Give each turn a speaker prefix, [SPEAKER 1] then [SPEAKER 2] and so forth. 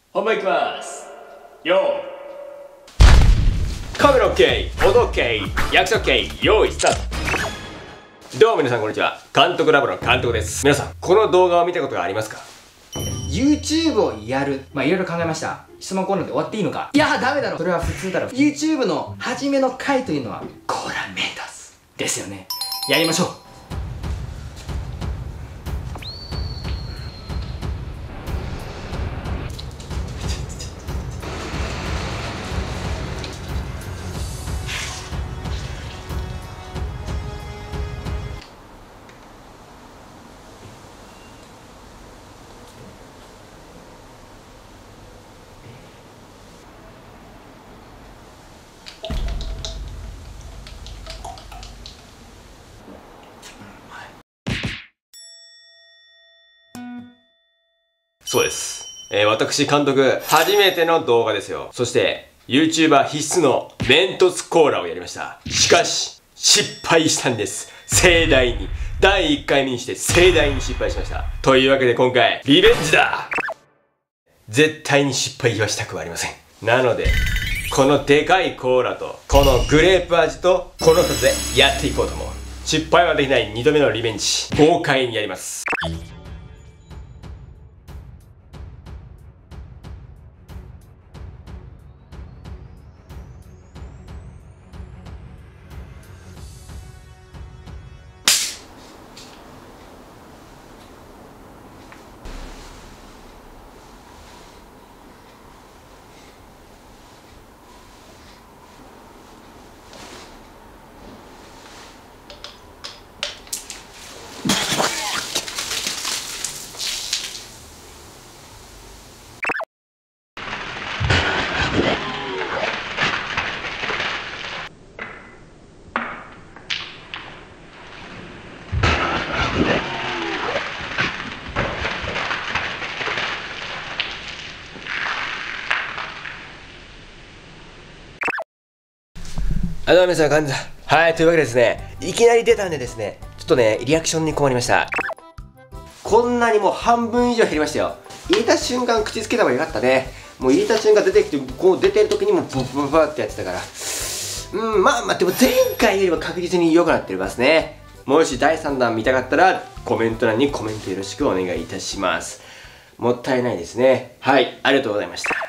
[SPEAKER 1] 本番いきます。よーカメラ OK、 音 OK、 約束 OK、 用意スタート。どうも皆さんこんにちは、監督ラボの監督です。皆さんこの動画を見たことがありますか？
[SPEAKER 2] YouTube をやる。いろいろ考えました。質問コーナーで終わっていいのか。いやダメだろ、それは普通だろ。 YouTube の初めの回というのはコーラメイトスですよね。やりましょう。
[SPEAKER 1] そうです。私監督初めての動画ですよ。そして YouTuber 必須のメントスコーラをやりました。しかし失敗したんです。盛大に。第1回目にして盛大に失敗しました。というわけで今回リベンジだ。絶対に失敗はしたくはありません。なのでこのでかいコーラとこのグレープ味とこの2つでやっていこうと思う。失敗はできない2度目のリベンジ、豪快にやります。どうも皆さん、感じだ。はい、というわけでですね、いきなり出たんでですね、ちょっとね、リアクションに困りました。こんなにもう半分以上減りましたよ。入れた瞬間口つけた方がよかったね。もう入れた瞬間出てきて、こう出てる時にもブブブブってやってたから。まあでも前回よりは確実に良くなってますね。もし第3弾見たかったら、コメント欄にコメントよろしくお願いいたします。もったいないですね。はい、ありがとうございました。